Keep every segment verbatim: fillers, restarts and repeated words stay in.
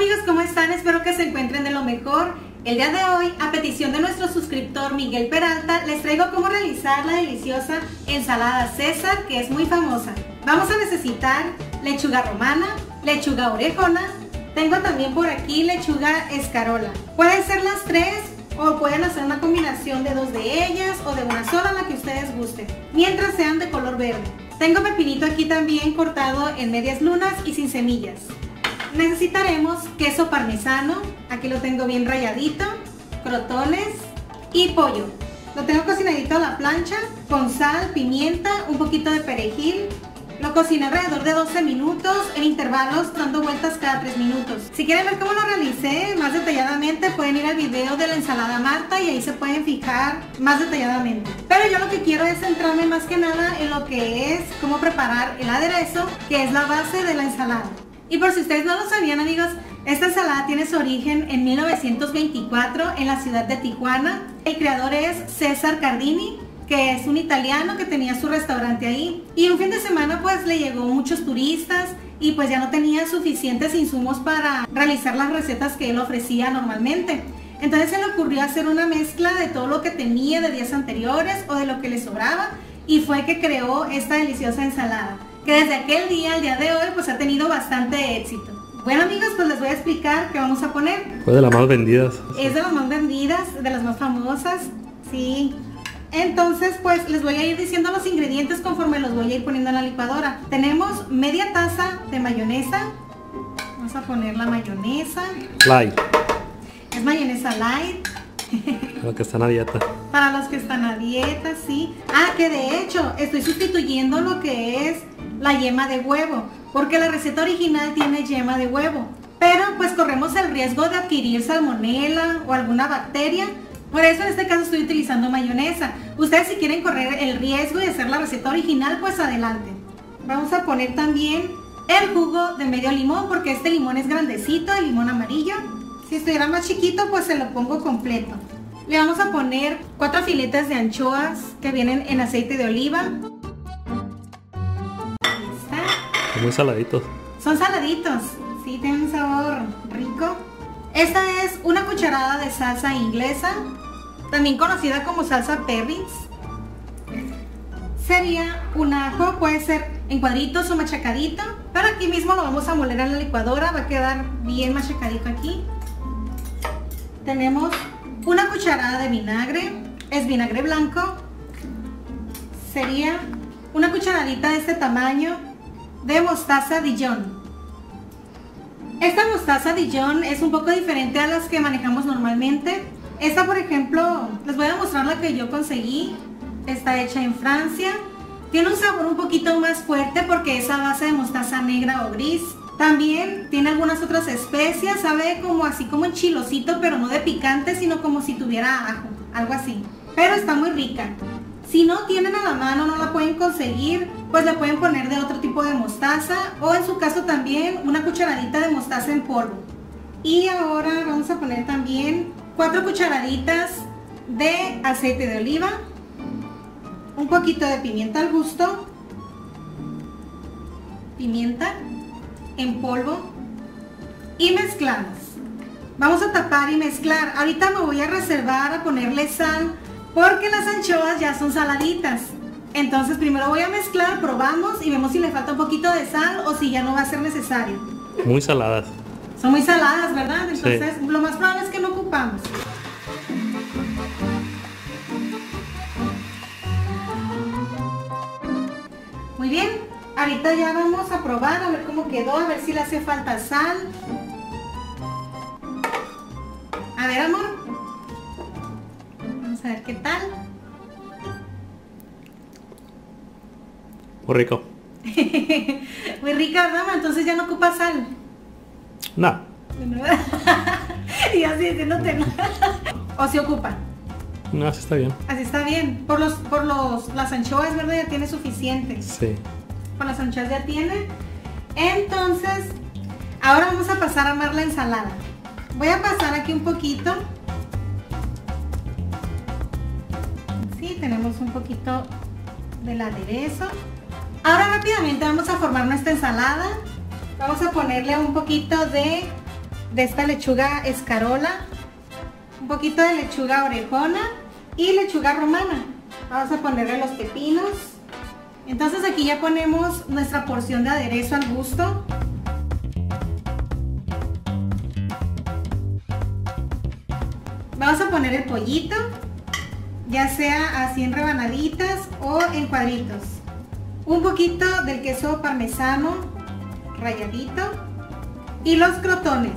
amigos, ¿cómo están? Espero que se encuentren de lo mejor. El día de hoy, a petición de nuestro suscriptor Miguel Peralta, les traigo cómo realizar la deliciosa ensalada César, que es muy famosa. Vamos a necesitar lechuga romana, lechuga orejona, tengo también por aquí lechuga escarola. Pueden ser las tres o pueden hacer una combinación de dos de ellas o de una sola, la que ustedes gusten, mientras sean de color verde. Tengo pepinito aquí también cortado en medias lunas y sin semillas. Necesitaremos queso parmesano, aquí lo tengo bien ralladito, crotones y pollo. Lo tengo cocinadito a la plancha con sal, pimienta, un poquito de perejil. Lo cociné alrededor de doce minutos en intervalos, dando vueltas cada tres minutos. Si quieren ver cómo lo realicé más detalladamente, pueden ir al video de la ensalada Marta y ahí se pueden fijar más detalladamente. Pero yo lo que quiero es centrarme más que nada en lo que es cómo preparar el aderezo, que es la base de la ensalada. Y por si ustedes no lo sabían, amigos, esta ensalada tiene su origen en mil novecientos veinticuatro en la ciudad de Tijuana. El creador es César Cardini, que es un italiano que tenía su restaurante ahí. Y un fin de semana pues le llegó muchos turistas y pues ya no tenía suficientes insumos para realizar las recetas que él ofrecía normalmente. Entonces se le ocurrió hacer una mezcla de todo lo que tenía de días anteriores o de lo que le sobraba, y fue que creó esta deliciosa ensalada, que desde aquel día al día de hoy pues ha tenido bastante éxito. Bueno, amigos, pues les voy a explicar qué vamos a poner. Fue de las más vendidas. Es de las más vendidas, de las más famosas, sí. Entonces pues les voy a ir diciendo los ingredientes conforme los voy a ir poniendo en la licuadora. Tenemos media taza de mayonesa. Vamos a poner la mayonesa. Light. Es mayonesa light. Para los que están a dieta. Para los que están a dieta, sí. Ah, que de hecho estoy sustituyendo lo que es la yema de huevo, porque la receta original tiene yema de huevo, pero pues corremos el riesgo de adquirir salmonela o alguna bacteria. Por eso en este caso estoy utilizando mayonesa. Ustedes si quieren correr el riesgo de hacer la receta original, pues adelante. Vamos a poner también el jugo de medio limón, porque este limón es grandecito, el limón amarillo. Si estuviera más chiquito, pues se lo pongo completo. Le vamos a poner cuatro filetes de anchoas que vienen en aceite de oliva. Ahí está. Son muy saladitos. Son saladitos, sí, tienen un sabor rico. Esta es una cucharada de salsa inglesa, también conocida como salsa Perris. Sería un ajo, puede ser en cuadritos o machacadito, pero aquí mismo lo vamos a moler en la licuadora, va a quedar bien machacadito aquí. Tenemos una cucharada de vinagre, es vinagre blanco. Sería una cucharadita de este tamaño de mostaza Dijon. Esta mostaza Dijon es un poco diferente a las que manejamos normalmente. Esta, por ejemplo, les voy a mostrar la que yo conseguí. Está hecha en Francia. Tiene un sabor un poquito más fuerte porque es a base de mostaza negra o gris. También tiene algunas otras especias, sabe como así como en chilosito, pero no de picante, sino como si tuviera ajo, algo así. Pero está muy rica. Si no tienen a la mano, no la pueden conseguir, pues le pueden poner de otro tipo de mostaza, o en su caso también una cucharadita de mostaza en polvo. Y ahora vamos a poner también cuatro cucharaditas de aceite de oliva, un poquito de pimienta al gusto, pimienta en polvo, y mezclamos. Vamos a tapar y mezclar. Ahorita me voy a reservar a ponerle sal porque las anchoas ya son saladitas. Entonces primero voy a mezclar, probamos y vemos si le falta un poquito de sal o si ya no va a ser necesario. Muy saladas. Son muy saladas, ¿verdad? Entonces sí, lo más probable es que no ocupamos. Muy bien, ahorita ya vamos a probar a ver cómo quedó, a ver si le hace falta sal. A ver, amor. Vamos a ver qué tal. Muy rico. Muy rica, ¿verdad? Entonces ya no ocupa sal. No. Y así diciéndote no. O si ocupa. No, así está bien. Así está bien. Por los, por los, las anchoas, ¿verdad? Ya tiene suficiente. Sí. Por las anchoas ya tiene. Entonces, ahora vamos a pasar a armar la ensalada. Voy a pasar aquí un poquito. Sí, tenemos un poquito del aderezo. Ahora rápidamente vamos a formar nuestra ensalada. Vamos a ponerle un poquito de de esta lechuga escarola, un poquito de lechuga orejona y lechuga romana. Vamos a ponerle los pepinos. Entonces aquí ya ponemos nuestra porción de aderezo al gusto. Vamos a poner el pollito, ya sea así en rebanaditas o en cuadritos. Un poquito del queso parmesano ralladito y los crotones.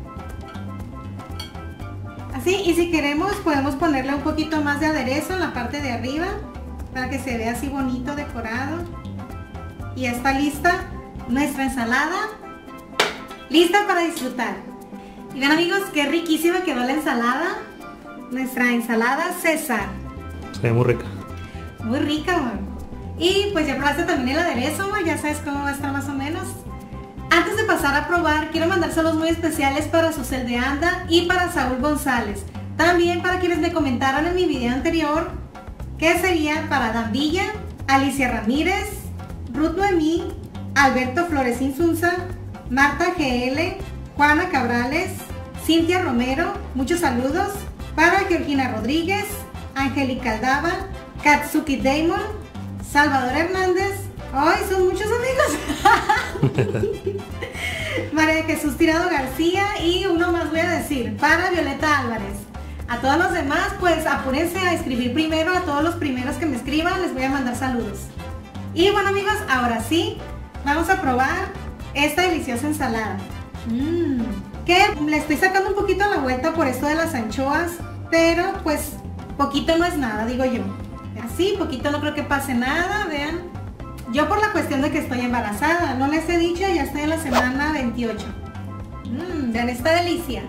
Así, y si queremos podemos ponerle un poquito más de aderezo en la parte de arriba para que se vea así bonito decorado. Y ya está lista nuestra ensalada, lista para disfrutar. Y ven amigos, qué riquísima quedó la ensalada. Nuestra ensalada César. Se ve muy rica. Muy rica, amor. Y pues ya probaste también el aderezo, amor. Ya sabes cómo va a estar más o menos. Antes de pasar a probar, quiero mandar saludos muy especiales para Susel de Anda y para Saúl González. También para quienes me comentaron en mi video anterior, que sería para Dan Villa, Alicia Ramírez, Ruth Noemí, Alberto Flores Insunza, Marta G L, Juana Cabrales, Cintia Romero, muchos saludos. Para Georgina Rodríguez, Angélica Aldaba, Katsuki Damon, Salvador Hernández. ¡Ay, son muchos amigos! María de Jesús Tirado García y uno más voy a decir, para Violeta Álvarez. A todos los demás, pues apúrense a escribir primero. A todos los primeros que me escriban les voy a mandar saludos. Y bueno amigos, ahora sí, vamos a probar esta deliciosa ensalada. Mmm... que le estoy sacando un poquito la vuelta por esto de las anchoas, pero pues poquito no es nada, digo yo. Así, poquito no creo que pase nada, vean. Yo por la cuestión de que estoy embarazada, no les he dicho, ya estoy en la semana veintiocho. Mmm, vean esta delicia.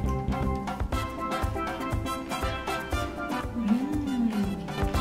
Mmm.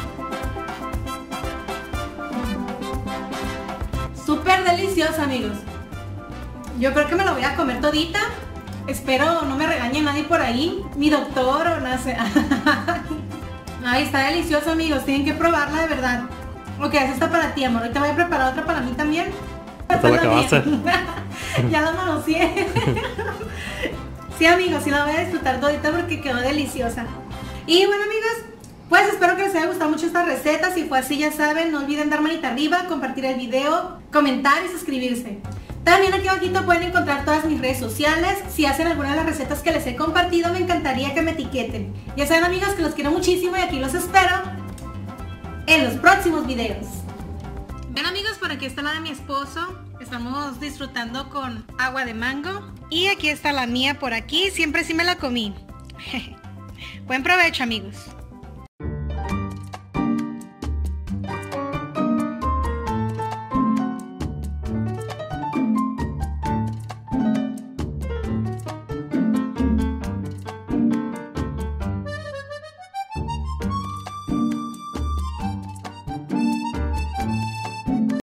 Súper deliciosa amigos. Yo creo que me lo voy a comer todita. Espero no me regañe nadie por ahí, mi doctor o no sé. Ay, está delicioso amigos, tienen que probarla de verdad. Ok, esa está para ti amor, ahorita voy a preparar otra para mí también. ¿Te la acabaste? Ya la manoseé. Sí amigos, sí la voy a disfrutar todita porque quedó deliciosa. Y bueno amigos, pues espero que les haya gustado mucho esta receta. Si fue así ya saben, no olviden dar manita arriba, compartir el video, comentar y suscribirse. También aquí abajito pueden encontrar todas mis redes sociales. Si hacen alguna de las recetas que les he compartido, me encantaría que me etiqueten. Ya saben amigos que los quiero muchísimo y aquí los espero en los próximos videos. Ven amigos, por aquí está la de mi esposo. Estamos disfrutando con agua de mango. Y aquí está la mía por aquí, siempre sí me la comí. Buen provecho amigos.